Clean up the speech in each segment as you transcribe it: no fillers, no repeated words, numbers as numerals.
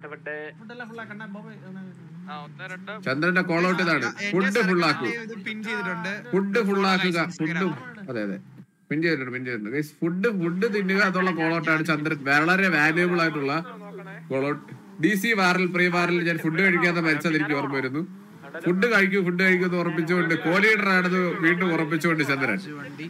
ചന്ദ്രന്റെ call out ഇതാണ്. Food ഫുള്ളാക്കുക, ഫുഡ് ഫുള്ളാക്കുക, ഫുഡ്. അതെ അതെ, പിൻ ചെയ്തിട്ടുണ്ട്. ഫുഡ് തിന്നുക എന്നുള്ള കോൾ ഔട്ടാണ് ചന്ദ്രൻ. വളരെ വാല്യുബിൾ ആയിട്ടുള്ള കോൾ ഔട്ട്. DC വാറിൽ പ്രീ വാറിൽ ഞാൻ ഫുഡ് കഴിക്കാതെ മരിച്ചത് എനിക്ക് ഓർമ്മ വരുന്നു. ഫുഡ് കഴിക്കൂ എന്ന് ഉറപ്പിച്ചുകൊണ്ട് കോലീഡർ ആണെന്ന് വീണ്ടും ഉറപ്പിച്ചുകൊണ്ട് ചന്ദ്രൻ.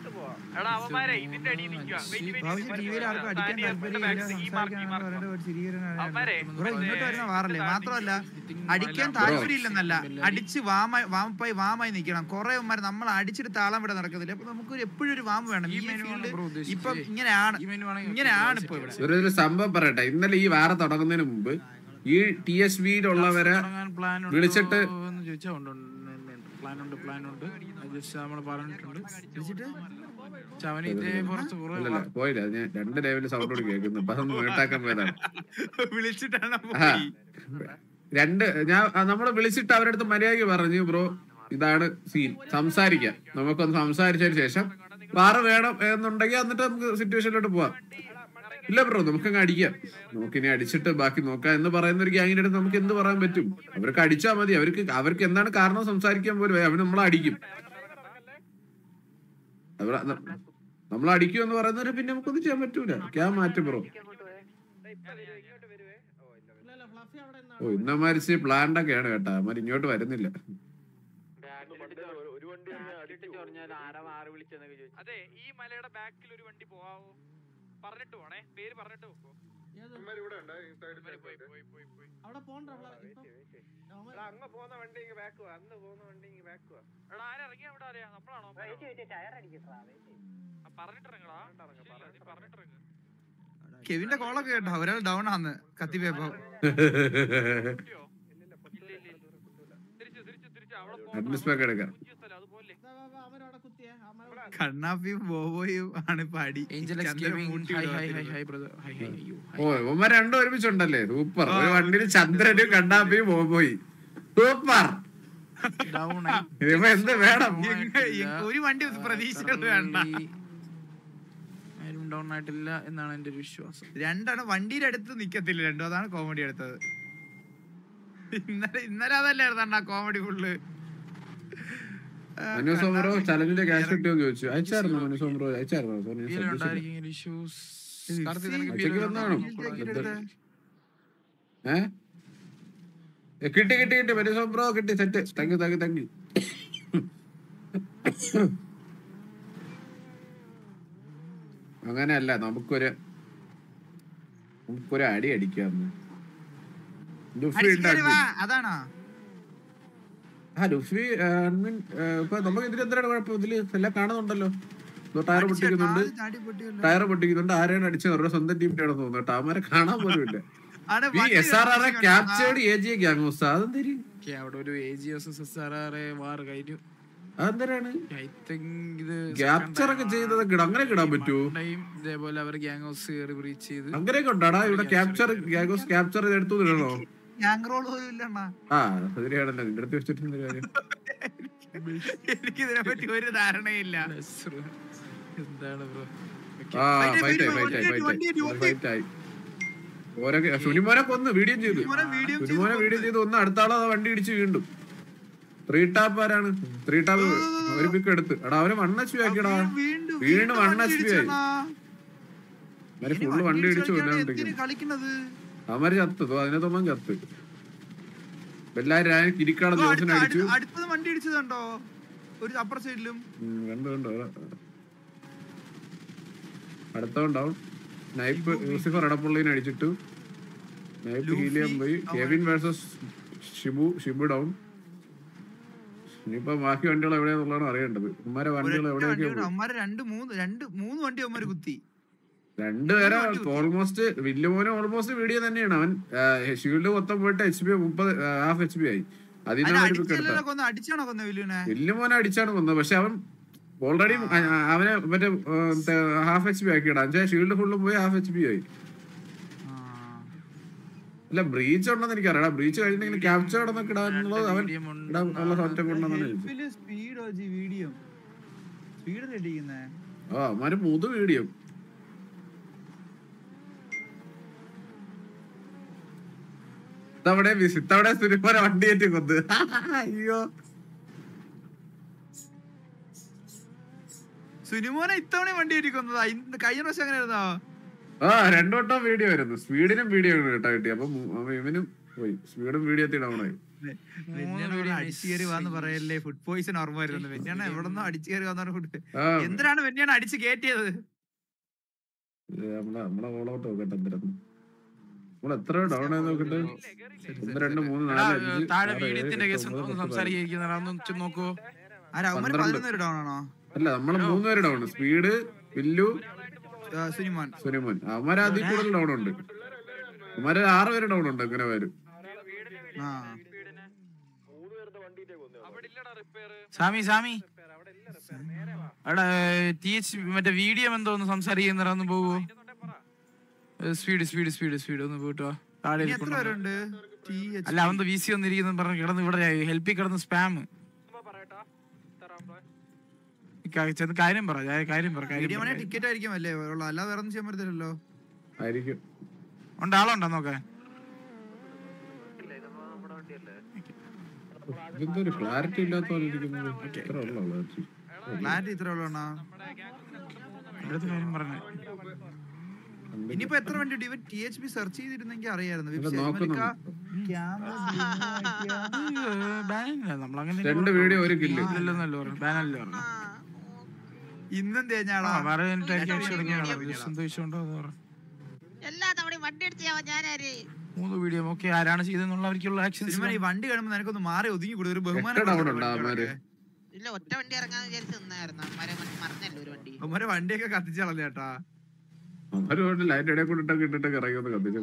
മാത്രമല്ല അടിക്കാൻ താല്പര്യമില്ലെന്നല്ല, അടിച്ച് വാമായി നിൽക്കണം. കുറെ നമ്മൾ അടിച്ചിട്ട് താളം ഇവിടെ നടക്കുന്നില്ല. അപ്പൊ നമുക്ക് എപ്പോഴും ഒരു വാമ വേണം. ഈ ഫീൽഡ് ഇപ്പൊ ഇങ്ങനെയാണ് ഇപ്പൊ ഇവിടെ. ഒരു സംഭവം പറയട്ടെ, ഇന്നലെ ഈ വാറ തുടങ്ങുന്നതിന് മുമ്പ് ഈ TSVയിലുള്ളവരെ വിളിച്ചിട്ട് പോയില്ല. ഞാൻ 2 ലെവലിൽ സൗണ്ടോട് കേൾക്കുന്നു. അപ്പൊ അതൊന്നും കേട്ടാക്കാൻ പോയതാണ്. നമ്മള് വിളിച്ചിട്ട് അവരുടെ അടുത്ത് മര്യാദയ്ക്ക് പറഞ്ഞു, ബ്രോ ഇതാണ് സീൻ, സംസാരിക്കാം, നമുക്കൊന്ന് സംസാരിച്ചതിന് ശേഷം വാറ് വേണം എന്നുണ്ടെങ്കിൽ എന്നിട്ട് നമുക്ക് സിറ്റുവേഷനിലോട്ട് പോവാം. ഇല്ല ബ്രോ, നമുക്കങ്ങ് അടിക്കാം, നമുക്കിനി അടിച്ചിട്ട് ബാക്കി നോക്കാം എന്ന് പറയുന്ന ഒരു ഗ്യാങ്ങിന്റെ അടുത്ത് നമുക്ക് എന്ത് പറയാൻ പറ്റും? അവർക്ക് അടിച്ചാൽ മതി. അവർക്ക് എന്താണ് കാരണം സംസാരിക്കാൻ പോലും അവർ നമ്മളെ അടിക്കും. നമ്മൾ അടിക്കും എന്ന് പറയുന്നവര് പിന്നെ നമുക്കൊന്നും ചെയ്യാൻ പറ്റൂല. ക്യാ മാറ്റും ബ്രോ. ഓ ഇന്നമാരിച്ച് പ്ലാൻഡ് ഒക്കെയാണ് കേട്ടാ, അവന്മാർ ഇങ്ങോട്ട് വരുന്നില്ല. അതെ, ഈ മലയുടെ ബാക്കിൽ ഒരു വണ്ടി പോവാവോ? പറഞ്ഞിട്ട് പോണേ, പേര് പറഞ്ഞിട്ട് പോക്കോ. അങ്ങ് പോകുന്ന വണ്ടി ബാക്കുവാ, അന്ന് പോകുന്ന വണ്ടി ബാക്കുവാ. എടാ ആരിറങ്ങി അവിടെ അറിയാം, നമ്മളാണോ? പറഞ്ഞിട്ടിറങ്ങടാ, പറഞ്ഞിട്ടിറങ്ങ. കെവിന്റെ കോളൊക്കെ കേട്ടോ, ഒരാൾ ഡൗൺ ആന്ന് കത്തിപ്പോ. കണ്ണാപ്പിയും ബോബോയും ആണ് പാടി. ഓ രണ്ടും ഒരുമിച്ചുണ്ടല്ലേ, സൂപ്പർ. ഒരു വണ്ടിയിൽ ചന്ദ്രനും കണ്ണാപ്പിയും ബോബോയി, സൂപ്പർ. എന്ത് വേണം? ഒരു വണ്ടി പ്രതീക്ഷകൾ വേണ്ട. ഡൗൺ ആയിട്ടില്ല എന്നാണ് എന്റെ ഒരു വിശ്വാസം. രണ്ടാണ് വണ്ടിയുടെ അടുത്ത് നിക്കത്തില്ല, രണ്ടും. അതാണ് കോമഡി എടുത്തത്. ഇന്നലെ അതല്ലായിരുന്നു കോമഡി ഫുള്ള്. മനോസോമറോ ചലഞ്ചിന്റെ ക്യാഷ് കിട്ടിയോന്ന് ചോദിച്ചു. അയച്ചായിരുന്നു മനോസോമറോ? അയച്ചായിരുന്നു. കിട്ടി മനോസോമറോ കിട്ടി. സെറ്റ്. തങ്കി. അങ്ങനെയല്ല, നമുക്കൊരു അടി അടിക്കാന്ന്. അതാണോ ലുഫി ഇപ്പൊ നമുക്ക് ഇതിലെന്താണ് കുഴപ്പം? ഇതില് എല്ലാം കാണുന്നുണ്ടല്ലോ. ടയർ പൊട്ടിക്കുന്നുണ്ട്. ആരെയാണ് അടിച്ചത്? അവരുടെ സ്വന്തം ടീമിന്റെ ആണെന്ന് തോന്നുന്നു കേട്ടോ. അവന്മാരെ കാണാൻ പോലും ഇല്ല. Captured AGA gangs. അതെന്തരി അവിടെ ഒരു AGSSRR വാർ കഴിഞ്ഞു. അതെന്തരാണ് ക്യാപ്ചർ ഒക്കെ ചെയ്തതൊക്കെ അങ്ങനെ കിടാൻ പറ്റുമോ? ഇതേപോലെ അവർ ഗ്യാങ് ഹൗസ് ബ്രീച്ച് ചെയ്ത് അങ്ങനെയൊക്കെ ഉണ്ടാടാ ഇവിടെ. ക്യാപ്ചർ ഗ്യാങ് ഹൗസ് ക്യാപ്ചർ എടുത്തു ഇടണോ? ആ ശരിയാണല്ലോ, നിന്റെ അടുത്ത് വെച്ചിട്ടുണ്ട് കാര്യം. എനിക്കിതിനെ പറ്റി ഒരു ധാരണയില്ല. എന്താണ് ബ്രോ? ഫൈറ്റായി. സുനിമോനെ കൊന്ന് വീഡിയോ ചെയ്തു ഒന്ന്. അടുത്ത ആളെ വണ്ടി ഇടിച്ച് വീണ്ടും 3 ടാപ്പ് ആരാണ്? 3 ടാപ്പ് ഒരു പിക്ക് എടുത്ത്. എടാ അവന് 1 HP ആക്കിയടാ. വീണ്ടും 1 HP ആയി. ഫുള്ള് വണ്ടി ഇടിച്ചു അവന്മാര് ചത്ത്. അതിനകത്തൊന്നും ചത്ത്. എല്ലാരും കിരിക്കാട് ജോസിനെ അടിച്ചു. വണ്ടി ഇടിച്ചതുണ്ടോ ഒരു അപ്പുറ സൈഡിലും? കണ്ടോ അടുത്തോണ്ടാവും. നൈപ്പ് ലൂസിഫർ എടപ്പുള്ളിനെ അടിച്ചിട്ടു. നൈപ്പ് ഹീലിയം പോയി. Kevin versus Shibu down. ഇനിയിപ്പോ ബാക്കി വണ്ടികൾ എവിടെയാന്നുള്ളതാണ് അറിയേണ്ടത്. ഉമ്മാരെ വണ്ടികൾ എവിടെയൊക്കെ മൂന്ന് വണ്ടി അവന്മാര് കുത്തി. രണ്ടുപേരെ ഓൾമോസ്റ്റ് വില്ലുമോനും ഓൾമോസ്റ്റ് വീഡിയോ തന്നെയാണ്. അവൻ ഷീൽഡ് മൊത്തം പോയിട്ട് HP 30 ഹാഫ് HP ആയി. വില്ലുമോനെ അടിച്ചാണ് കൊന്നത്. പക്ഷെ അവൻ ഓൾറെഡി അവനെ മറ്റേ ഹാഫ് HP ആക്കിയിടാം. ഷീൽഡ് ഫുള്ളും പോയി ഹാഫ് HP ആയി. അല്ല ബ്രീച്ച് ഉണ്ടെന്ന് എനിക്കറിയാം. ബ്രീച്ച് കഴിഞ്ഞെങ്കിൽ ക്യാപ്ചർ എന്നൊക്കെ ഇടാനുള്ളത് അവൻ ഉള്ള സോഫ്റ്റ് ഉണ്ടെന്നാണ്. അവന്മാര് 3 വീഡിയോ. ഇത്തവണ സുനിമോനെ വണ്ടി കയറ്റി കൊന്ന്. അയ്യോ സുനിമോനെ ഇത്തവണ വണ്ടി കയറ്റിക്കൊന്നതാ. കഴിഞ്ഞ പ്രാവശ്യം അങ്ങനെ ആയിരുന്നോ? രണ്ടു വട്ടം വീഡിയോ വരുന്നു. സ്പീഡിനും വീഡിയോ കേട്ടോ കിട്ടി. അപ്പൊ ഇവനും പോയി, സ്പീഡും വീഡിയോ എത്തിയിടാവണേ. അടിച്ചു കയറി വാന്ന് പറയല്ലേ, ഫുഡ് പോയിസൺ ഓർമ്മ വരുന്നത്. വെഞ്ഞാണ് എവിടെന്നോ അടിച്ചു കയറി വന്ന ഫുഡ്. എന്തിനാണ് വെഞ്ഞാണ് അടിച്ച് കയറ്റിയത്? നമ്മളെ ഓളോട്ട് നോക്കട്ടെ എന്തിനാണ് നമ്മൾ എത്ര ഡൗൺ ആയി നോക്കട്ടെ. 1 2 3 4 5 താഴെ വീഡിയോത്തിന്റെ കേസ് നോക്കൂ. ഡൗൺ ആണോ? അല്ല, നമ്മള് 3 പേര് ഡൗൺ. സ്പീഡ്, വില്ലു, സുനിമോൻ. അവന്മാരെ അതിൽ കൂടുതൽ ഡൗൺ ഉണ്ട്. അവന്മാരെ 6 പേര് ഡൗൺ ഉണ്ട്. അങ്ങനെ വരും. സാമി അവിടെ മറ്റേ വീഡിയോ എന്തോന്ന് സംസാരിക്കുന്ന പോവോ? സ്പീഡ് ഒന്ന് പോയിട്ടോ. അല്ല, അവൻ VC വന്നിരിക്കുന്ന പറഞ്ഞു കിടന്ന് ഇവിടെ ഹെൽപ്പിൽ കിടന്ന് സ്പാം. കാര്യം പറ. ടിക്കറ്റ് ആയിരിക്കും അല്ലേ? അല്ലാതെ വേറെ ഒന്നും ചെയ്യാൻ പറ്റത്തില്ലല്ലോ. ആളുണ്ടോ നോക്കാൻ? ക്ലാരിറ്റി ഇല്ലാത്ത ഇനിയിപ്പോ എത്ര വണ്ടി ഇവൻ THP സെർച്ച് ചെയ്തിരുന്നെങ്കിൽ അറിയായിരുന്നു. ഇന്നും തേഞ്ഞാളാ മൂന്ന് വീഡിയോ ഓക്കെ. ആരാണ് ചെയ്തെന്നുള്ളവർക്കുള്ള ആക്ഷൻ. ഈ വണ്ടി കാണുമ്പോ നിനക്കൊന്ന് മാറി ഒതുങ്ങി കൂടെ ഒരു ബഹുമാനം. വണ്ടിയൊക്കെ കത്തിച്ചാളല്ലേ ചേട്ടാ. ലൈറ്റ് ഇടയിൽ കൊണ്ടിട്ടൊക്കെ ഇട്ടിട്ടൊക്കെ ഇറങ്ങി കത്തിച്ച.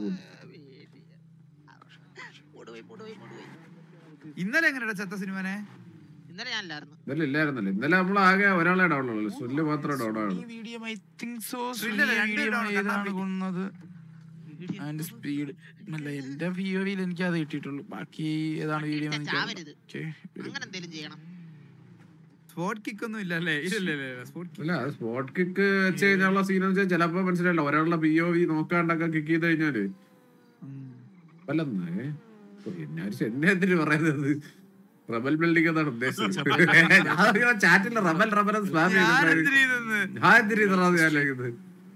ഇന്നലെ എങ്ങനെയാ ചത്ത സിനിമനെ? ഇന്നലെ ഇല്ലായിരുന്നല്ലോ. ഇന്നലെ നമ്മൾ ആകെ ഒരാളെ ഡൗൺ ഉള്ളൂ. സുല്ല് മാത്രമേ ഡൗൺ ആണ്. സ്പീഡ് അല്ല, എന്റെ POVയിൽ എനിക്ക് അത് കിട്ടിയിട്ടുള്ളൂ. ബാക്കി ഏതാണ് വീഡിയോ? സ്പോട്ട് കിക്ക് ഒന്നും ഇല്ലല്ലേ? ഇല്ല, സ്പോട്ട് കിക്ക് വെച്ച് കഴിഞ്ഞാലുള്ള സീൻ വെച്ചാൽ ചിലപ്പോ മനസ്സിലായില്ല. ഒരാളുടെ POV നോക്കാണ്ടൊക്കെ കിക്ക് ചെയ്ത് കഴിഞ്ഞാല് വല്ലെന്നേ എന്നെ എന്തിനു പറയുന്നത്? റബൽ ബിൽഡിംഗ് എന്നാണ് ഉദ്ദേശിച്ചത്. ചാറ്റില്ല റബൽ സ്പാം ചെയ്തിട്ടുണ്ട്.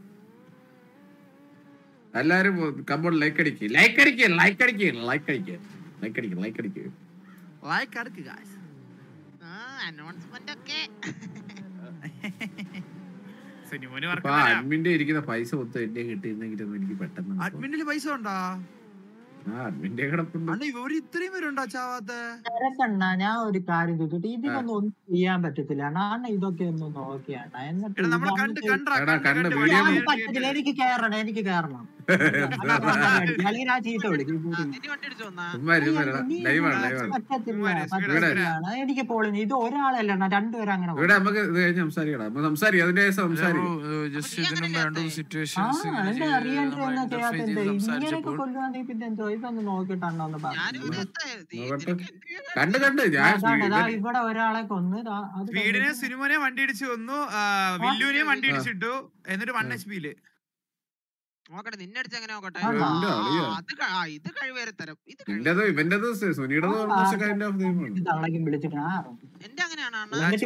എല്ലാരും കമ്പോൺ ലൈക്ക് അടിക്ക്. അഡ്മിന്റെ ഇരിക്കുന്ന പൈസ മൊത്തം എന്നെ കിട്ടിയിരുന്നെങ്കിലും എനിക്ക് പെട്ടെന്ന്. അഡ്മിന്റിൽ പൈസ ഉണ്ടോ? അഡ്മിന്റെ കിടപ്പുണ്ട്. ഇത്രയും പേരുണ്ടോ ചാവാത്ത? ഞാൻ ഒരു കാര്യം ചോദിച്ചിട്ട് ഇതിനൊന്നും ഒന്നും ചെയ്യാൻ പറ്റത്തില്ല. ഇതൊക്കെ ഒന്ന് നോക്കിയാണ്. പറ്റത്തില്ല. എനിക്ക് കേറണം. അല്ലെങ്കിൽ ഞാൻ ചീത്ത വിളിക്കും. എനിക്ക് പോളിന് ഇത് ഒരാളല്ല, 2 പേര് അങ്ങനെ. ഇങ്ങനെയൊക്കെ കൊല്ലുവാണെങ്കിൽ പിന്നെ എന്തോ ഇതൊന്ന് നോക്കിട്ടാണോ ഒന്ന് പറഞ്ഞു. ഇവിടെ ഒരാളെ കൊന്ന് സ്പീഡിനെ സിനിമനെ വണ്ടി ഇടിച്ചു കൊന്നു, വില്ലുവിനെ വണ്ടി ഇടിച്ചിട്ടു, എന്നിട്ട് 1 HP നോക്കട്ടെ. നിന്നടിച്ച് എങ്ങനെ നോക്കട്ടെ? ഇത് കഴിവേറെ തരം. എന്റെ അങ്ങനെയാണ്.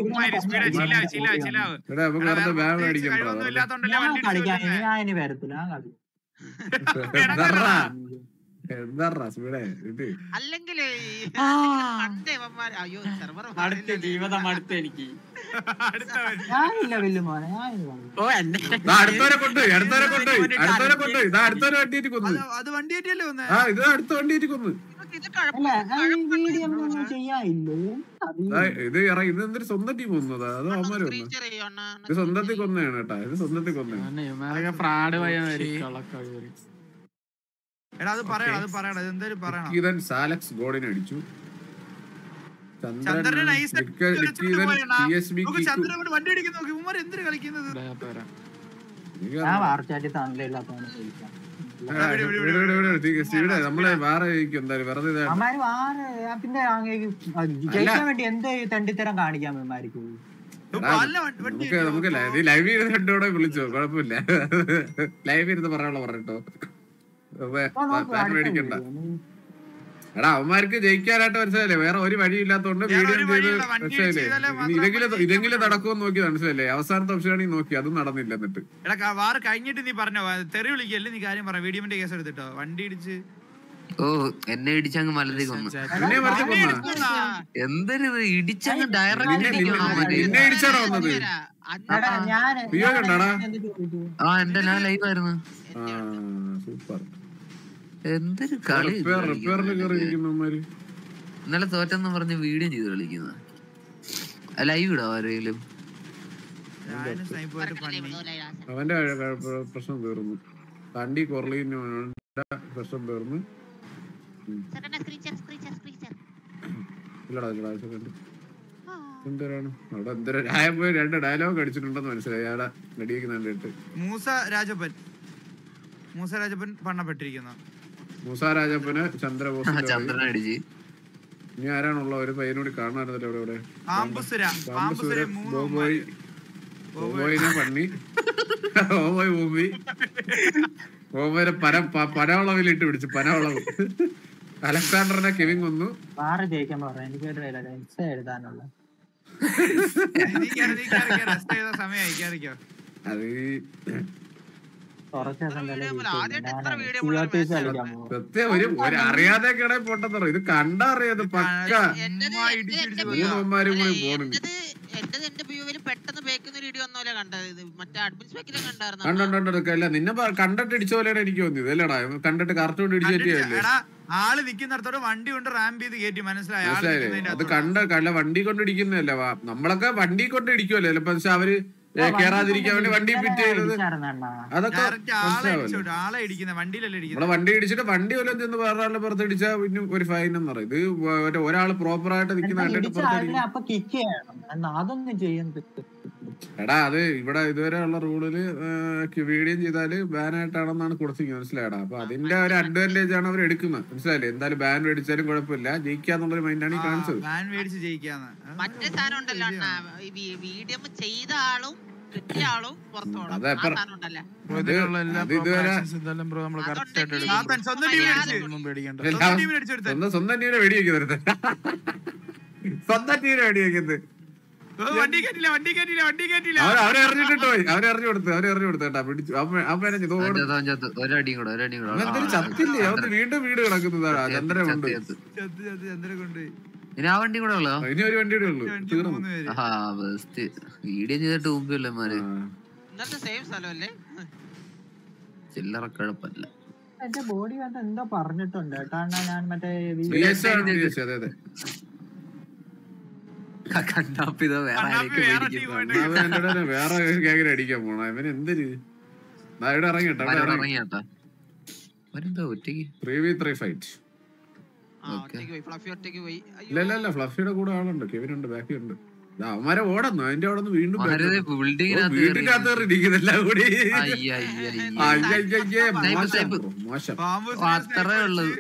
അല്ലെങ്കിൽ അടുത്ത ജീവിതം അടുത്ത എനിക്ക് അടുത്തവരെ കൊണ്ട് അടുത്തവരെ വണ്ടിയേറ്റ് കൊന്നു. അത് വണ്ടിയേറ്റല്ലേ വന്നേ? ഇത് അടുത്ത വണ്ടിയേറ്റ് കൊന്നു. ഇത് എന്തൊരു സ്വന്തം ടീം കൊന്നതാ? അത് അവന്മാര് കൊന്നു. ഇത് സ്വന്തത്തിൽ കൊന്നതാണ് കേട്ടാ. ഇത് സ്വന്തത്തിൽ കൊന്നതാണ്. ഫ്രോഡ് സാലക്സ് ഗോഡിനെ അടിച്ചു. നമ്മളെ വേറെ വേണ്ടി എന്ത് തണ്ടിത്തരം കാണിക്കാൻ നമുക്ക് ലൈവ് ഇരുന്നോടെ വിളിച്ചോ, കുഴപ്പമില്ല. ലൈവ് ഇരുന്ന് പറയാനുള്ള പറഞ്ഞിട്ടോ. മേടിക്കണ്ട. എടാ അവന്മാർക്ക് ജയിക്കാനായിട്ട് മനസ്സിലല്ലേ, വേറെ ഒരു വഴിയില്ലാത്തോണ്ട് വീഡിയോ ചെയ്ത് മനസ്സിലല്ലേ, ഇതെങ്കിലും നടക്കുമെന്ന് നോക്കി മനസ്സിലല്ലേ. അവസാനത്തെ ഓപ്ഷനാണെങ്കിൽ നോക്കി, അതും നടന്നില്ല. എന്നിട്ട് എടാ വാറ് കഴിഞ്ഞിട്ട് നീ പറഞ്ഞോ, തെറി വിളിക്കല്ലേ, നീ കാര്യം പറ. വീഡിയോന്റെ കേസ് എടുത്തിട്ടോ, വണ്ടി ഇടിച്ച്. ഓ എന്നെ ഇടിച്ചങ്ങ് മലതി കൊന്നു. എന്തൊരു ഇടിച്ചങ്ങ് നിന്നെ ഇടിച്ചാണോ വന്നത്? ആ എന്റെ ഞാൻ ലൈവ് ആയിരുന്നു. സൂപ്പർ. എന്തൊരു കളി. റിപ്പയറിന് ഇന്നലെ തോറ്റെന്ന് പറഞ്ഞ് വീഡിയോ ചെയ്ത് കളിക്കുന്ന ലൈവ് ഇടാ ആരെങ്കിലും. അവന്റെ പ്രശ്നം തീർന്നു. തണ്ടി കൊറലിന് പ്രശ്നം തീർന്നു. എന്തരാണ് അവിടെ എന്തര പോയി 2 ഡയലോഗ് അടിച്ചിട്ടുണ്ടെന്ന് മനസ്സിലായി. അവിടെ നടിയേക്ക് കണ്ടിട്ട് മൂസ രാജപ്പൻ പണ്ണപ്പെട്ടിരിക്കുന്നു. മൂസ രാജപ്പന് ചന്ദ്രൻ അടിച്ച്. ഇനി ആരാണുള്ള ഒരു പയ്യനോട് കാണാറുണ്ടല്ലോ ഇവിടെ. ബോബോയിനെ പണ്ണി, ബോബോയ് ഭൂമി, ബോബോയെ പനവളവിലിട്ട് പിടിച്ചു. പനവളവ്. അലക്സാണ്ടറിനെ കെവിൻ കൊന്നു. അത് സത്യം ഒരു അറിയാതെയൊക്കെയാണെ പൊട്ടത്തറ. ഇത് കണ്ടറിയാത് പക്ക. 3 അമ്മമാരും കൂടി പോണുണ്ട്. കണ്ടല്ല നിന്നെ കണ്ടിട്ട് ഇടിച്ച പോലെയാണ് എനിക്ക് തോന്നിയത്. അല്ലടാ കണ്ടിട്ട് കറക്റ്റ് കൊണ്ട് ഇടിച്ചേറ്റിയല്ലേ. ആള് നിക്കുന്നിടത്തോടെ വണ്ടി കൊണ്ട് റാമ്പ് ചെയ്ത് കയറ്റി. മനസ്സിലായി. അത് കല്ല വണ്ടി കൊണ്ട് ഇടിക്കുന്നതല്ല. നമ്മളൊക്കെ വണ്ടി കൊണ്ട് ഇടിക്കുമല്ലോ ചിലപ്പോ. പക്ഷെ അവര് കേറാതിരിക്കാൻ വേണ്ടി വണ്ടി ഫിറ്റ് ചെയ്തത് അതൊക്കെ നമ്മളെ വണ്ടി ഇടിച്ചിട്ട് വണ്ടി വല്ലതും ചെന്ന് വേറെ ആളുടെ പുറത്ത് ഇടിച്ചാൽ പിന്നെ ഒരു ഫൈൻ എന്ന് പറയും. ഇത് ഒരാള് പ്രോപ്പറായിട്ട് നിൽക്കുന്ന എടാ. അത് ഇവിടെ ഇതുവരെ ഉള്ള റൂളില് വീഡിയോ ചെയ്താല് ബാൻ ആയിട്ടാണെന്നാണ് കൊടുത്തിരിക്കുന്നത്. മനസ്സിലായടാ. അപ്പൊ അതിന്റെ ഒരു അഡ്വാൻറ്റേജ് ആണ് അവർ എടുക്കുന്നത്. മനസ്സിലായില്ലേ. എന്തായാലും ബാൻ മേടിച്ചാലും കുഴപ്പമില്ല, ജയിക്കാന്നുള്ളൊരു മൈൻഡാണ് ഈ കാണിച്ചത്. മറ്റേ സാധനം ഉണ്ടല്ലോ വീഡിയോ ചെയ്ത ആളും സ്വന്തം ടീമിനെ വെടിവെക്കുന്നത്. സ്വന്തം ടീമിനെ വെടിവെക്കുന്നത്. അവരെറിഞ്ഞിട്ട് പോയി. അവരെറിഞ്ഞു കൊടുത്തു കേട്ടാ. പിടിച്ചു. ചത്തില്ലേ. അവന് വീണ്ടും വീട് കിടക്കുന്നതാണ്. ചന്ദ്രൻ കൊണ്ട് ഇനി ആ വണ്ടി കൂടെ ഉള്ളോ? ഇനി ഒരു വണ്ടി കൂടെ ഉള്ളു. വീഡിയോ ചെയ്തിട്ട് മുമ്പില്ലേ മാര്. ചില്ലറ കുഴപ്പമില്ല. എന്റെ ബോഡി കണ്ട് എന്തോ പറഞ്ഞിട്ടുണ്ട് കേട്ടോ. ഞാൻ മറ്റേ വേറെ അടിക്കാൻ പോണ ഇവന് എന്തൊരു ഇവിടെ ഇറങ്ങിട്ടാ. ഒറ്റയ്ക്ക് 3v3 ഫൈറ്റ്. ഇല്ല ഫ്ലഫിയുടെ കൂടെ ആളുണ്ട്. കെവിനുണ്ട്, ബാക്കി ഉണ്ട്. അവന്മാരെ ഓടുന്നു. അതിന്റെ അവിടെ നിന്ന് വീണ്ടും വീടിനകത്ത് ഇരിക്കുന്നെല്ലാം കൂടി. മോശം. അത്രേ ഉള്ളത്.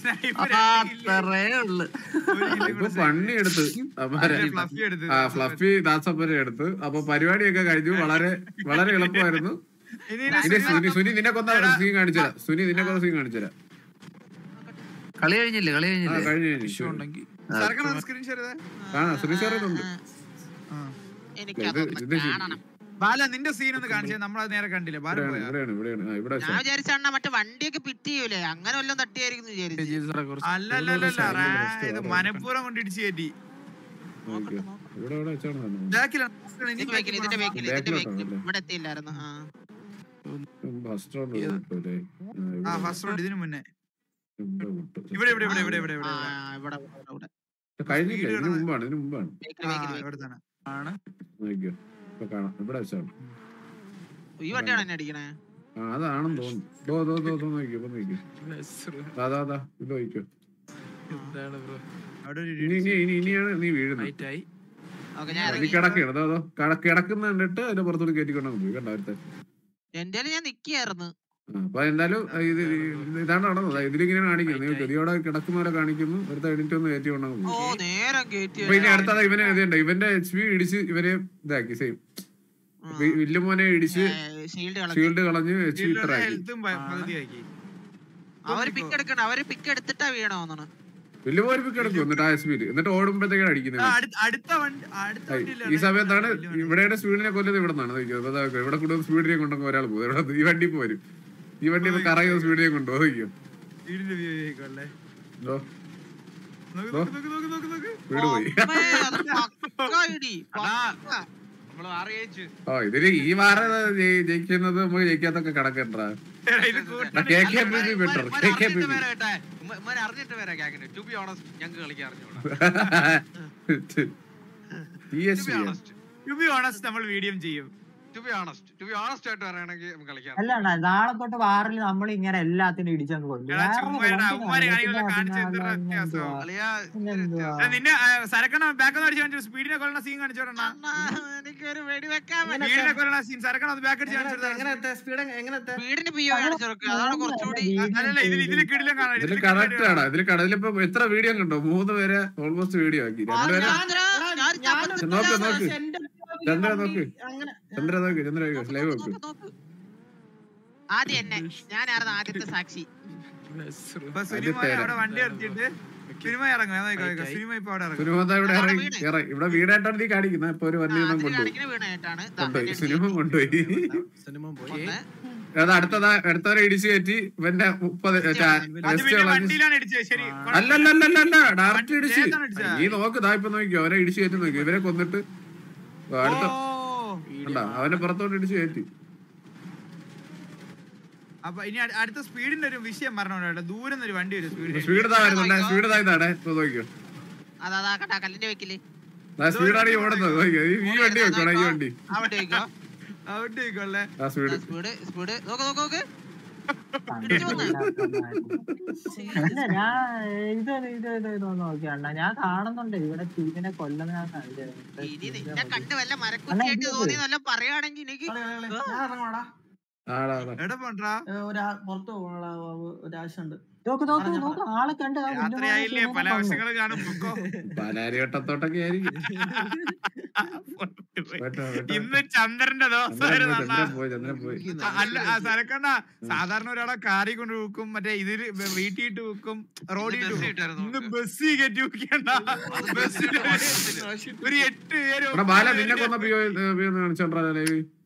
ഇപ്പൊ പണി എടുത്ത് ഫ്ലഫി ദാസപ്പനെ എടുത്ത്. അപ്പൊ പരിപാടിയൊക്കെ കഴിഞ്ഞു. വളരെ വളരെ എളുപ്പമായിരുന്നു. സുനി നിന്നെ കൊന്ന സീൻ കാണിച്ചുതരാം. സുനി നിന്നെ കൊന്ന സീൻ കാണിച്ചുതരാം. കളി കഴിഞ്ഞില്ലേ? കഴിഞ്ഞു. നിന്റെ സീൻ ഒന്ന് കാണിച്ചേ. നമ്മളത് നേരെ കണ്ടില്ല. ഞാൻ വിചാരിച്ചാണ് മറ്റേ വണ്ടിയൊക്കെ പിറ്റ് ചെയ്യൂലേ, അങ്ങനെ വല്ലതും തട്ടിയായിരിക്കും വിചാരിച്ചു. അല്ലല്ല ഇത് മനപ്പൂർവ്വം കൊണ്ട് ഇടിച്ചു കയറ്റി. ഇവിടെ എത്തിയില്ലായിരുന്നു. ഇതിനു മുന്നേ ഇവിടെ കഴിഞ്ഞില്ല. ഇതിനു മുമ്പാണ്. ഈ വണ്ടിയാണ് എന്നെ അടിക്കണേ. അതാണെന്ന് തോന്നുന്നു. ഇത് നോക്കിയോ. ഇനിയാണ് നീ വീഴുന്നത്. നീ കിടക്കുകയാണ്. കിടക്കുന്ന കണ്ടിട്ട് അതിന്റെ പുറത്തോട്ട് കയറ്റിക്കൊണ്ടു പോയി. കണ്ടോ എന്റെ ഞാൻ നിക്കായിരുന്നു. അപ്പൊ എന്തായാലും ഇതാണ് നടന്നത്. ഇതിലിങ്ങനെ കാണിക്കുന്നു. നീ ഗതിയോടെ കിടക്കുന്നവരെ കാണിക്കുന്നു. ഒരു എഡിറ്റ് ഒന്ന് കയറ്റി കൊണ്ടു. അപ്പൊ ഇനി അടുത്തത് ഇവനെ എഴുതിയുണ്ട്. ഇവന്റെ HP ഇടിച്ച് ഇവരെ ഇതാക്കി. സെയിം വില്ലുമോനെ ഇടിച്ച് ഷീൽഡ് കളഞ്ഞ് HP ഇത്രയാക്കി. അവര് പിക്ക് എടുക്കണം. അവര് പിക്ക് എടുത്തിട്ടാ വീണോന്നാണ്. വലിയ പോരിപ്പിക്ക് കിടക്കും എന്നിട്ട് ആ സ്പീഡ് എന്നിട്ട് ഓടുമ്പോഴത്തേക്കാണ് അടിക്കുന്നത്. ഈ സമയത്താണ് ഇവിടെയുടെ സ്പീഡിനെ കൊല്ലുന്നത്. ഇവിടെ നിന്നാണ് ഇവിടെ കൂടുതൽ സ്പീഡിനെ കൊണ്ടൊക്കെ ഒരാൾ പോകും. ഇവിടെ ഈ വണ്ടി പോരും. ഈ വണ്ടി ഇപ്പൊ കറയുന്ന സ്പീഡിനെ കൊണ്ടുപോകും. വീട് പോയി. ഇതില് ഈ വാറ ജയിക്കുന്നത് നമുക്ക് ജയിക്കാത്തൊക്കെ കണക്കണ്ടാ. നമ്മൾ വീഡിയോ ചെയ്യും. അല്ല നാളെ തൊട്ട് വാറിൽ നമ്മൾ ഇങ്ങനെ എല്ലാത്തിനും ഇടിച്ചങ്ങ് കൊണ്ടു. നിന്നെ സരക്കണ ബാക്ക് അടിച്ചു സ്പീഡിനെ കൊല്ലണ സീൻ കാണിച്ചോടാ. സ്പീഡിനെ കൊല്ലണ സീൻ സരക്കണ അത് ബാക്ക് അടിച്ച് കാണിച്ചോടാ. ഇതില് കിടിലം കാണാം. ഇതില് കറക്റ്റ് ആണ്. ഇതില് കടലിപ്പോ എത്ര വീഡിയോ കണ്ടോ? 3 പേരെ ഓൾമോസ്റ്റ് വീഡിയോ ആക്കി. രണ്ടുപേരെ നോക്ക് നോക്ക് ചന്ദ്ര നോക്ക് ചന്ദ്ര നോക്ക് ചന്ദ്ര ലൈവ് നോക്ക്. ആദ്യം എന്നെ ഞാനായിരുന്നു ആദ്യത്തെ സാക്ഷി. വണ്ടി എടുത്തിട്ട് സിനിമ ഇറങ്ങും. സിനിമ ഇപ്പൊ അവിടെ ഇവിടെ വീടായിട്ടാണ് നീ കാണിക്കുന്നത്. ഇപ്പൊ ഒരു വണ്ടി കൊണ്ടുപോയി സിനിമ കൊണ്ടുപോയി. അത് അടുത്തവരെ ഇടിച്ചു കയറ്റി ഇവന്റെ 30 അല്ലല്ലല്ല ഡയറക്റ്റ് ഇടിച്ച്. നീ നോക്ക് ഇപ്പൊ നോക്കിയോ അവരെ ഇടിച്ചു കയറ്റി നോക്കി. ഇവരെ കൊന്നിട്ട് അടുത്ത അവനെ പുറത്തോട്ട് ഇടിച്ചു കയറ്റി. അപ്പൊ ഇനി അടുത്ത സ്പീഡിന്റെ ഒരു വിഷയം പറഞ്ഞോട്ടെ. ദൂരം ഒരു വണ്ടി വരും. സ്പീഡ് സ്പീഡ് താഴെ നോക്കിയോ. കല്ലിന്റെ വെക്കില് സ്പീഡാണ് ഈ ഓടുന്നത്. നോക്കിയോ ഈ വണ്ടി വെക്കോടാ. ഈ വണ്ടി നോക്കിയാണ്ട ഞാൻ കാണുന്നുണ്ട് ഇവിടെ ടീമിനെ കൊല്ലുന്ന. പറയാണെങ്കിൽ പുറത്തു പോകാനുള്ള ഒരാശുണ്ട്. ആളെ കണ്ട് പല വശങ്ങളും കാണും. പാലാരിവട്ടത്തോട്ടൊക്കെ ആയിരിക്കും. ഇന്ന് ചന്ദ്രന്റെ അല്ല സരക്കണ്ണ സാധാരണ ഒരാളെ കാറി കൊണ്ട് വെക്കും, മറ്റേ ഇതില് വീട്ടിട്ട് വെക്കും, റോഡിൽ ഇന്ന് ബസ്സിൽ കയറ്റി വെക്കണ്ട. ഒരു 8 പേര് നിന്നെ കൊന്ന കാണിച്ചോണ്ടാ.